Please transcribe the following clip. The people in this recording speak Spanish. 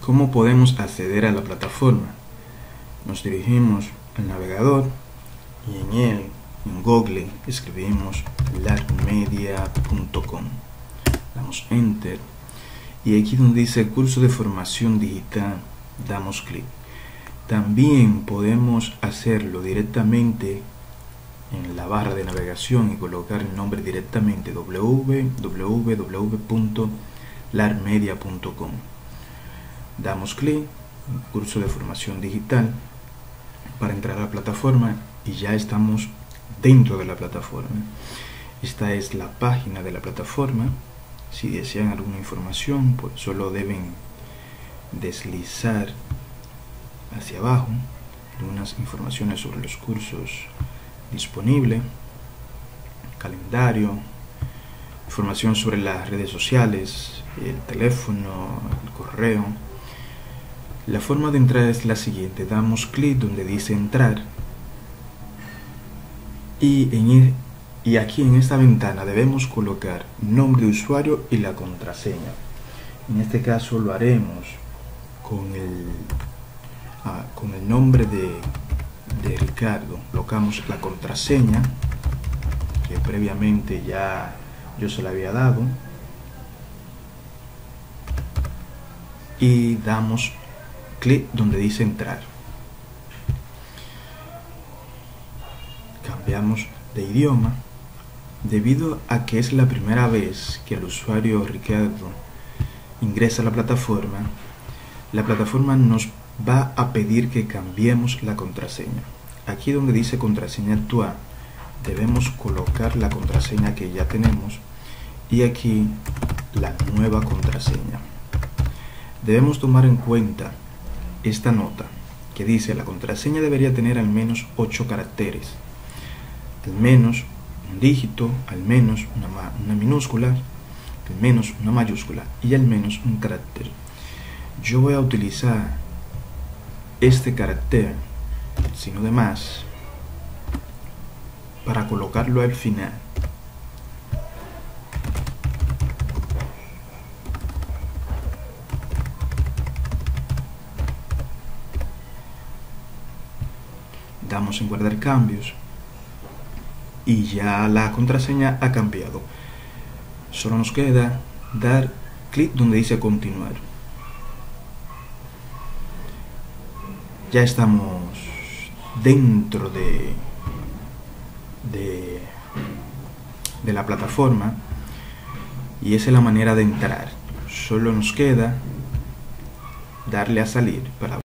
¿Cómo podemos acceder a la plataforma? Nos dirigimos al navegador y en él, en Google, escribimos larmedia.com. Damos Enter y aquí donde dice curso de formación digital, damos clic. También podemos hacerlo directamente en la barra de navegación y colocar el nombre directamente www.larmedia.com. Damos clic, curso de formación digital, para entrar a la plataforma y ya estamos dentro de la plataforma. Esta es la página de la plataforma. Si desean alguna información, pues solo deben deslizar hacia abajo algunas informaciones sobre los cursos disponibles, calendario, información sobre las redes sociales, el teléfono, el correo. La forma de entrar es la siguiente: damos clic donde dice entrar y aquí en esta ventana debemos colocar nombre de usuario y la contraseña. En este caso lo haremos con el nombre de Ricardo. Colocamos la contraseña que previamente ya yo se la había dado y damos clic donde dice entrar. Cambiamos de idioma. Debido a que es la primera vez que el usuario Ricardo ingresa a la plataforma nos va a pedir que cambiemos la contraseña. Aquí donde dice contraseña actual debemos colocar la contraseña que ya tenemos y aquí la nueva contraseña. Debemos tomar en cuenta esta nota que dice: la contraseña debería tener al menos 8 caracteres, al menos un dígito, al menos una minúscula, al menos una mayúscula y al menos un carácter. Yo voy a utilizar este carácter, sino de más, para colocarlo al final. Damos en guardar cambios y ya la contraseña ha cambiado. Solo nos queda dar clic donde dice continuar. Ya estamos dentro de la plataforma y esa es la manera de entrar. Solo nos queda darle a salir para